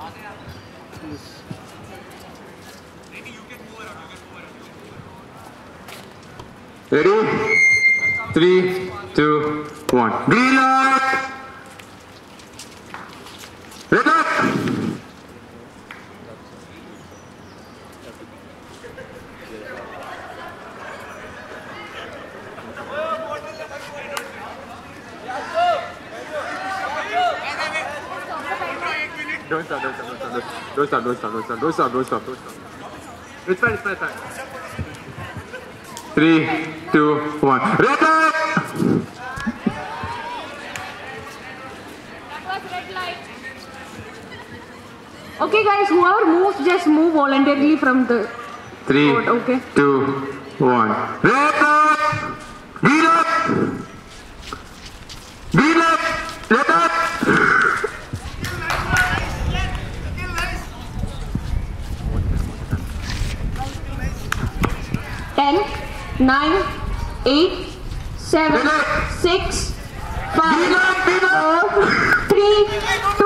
Ready? 3, 2, 1. Green light! Red light! Don't stop. It's fine. 3, 2, 1. Red light! That was red light. Okay guys, whoever moves, just move voluntarily from the 3, board, okay? 2, 1. Red light! Green light! Green light! Red light! 10, 9, 8, 7, 6, 5, 4, 3, 2,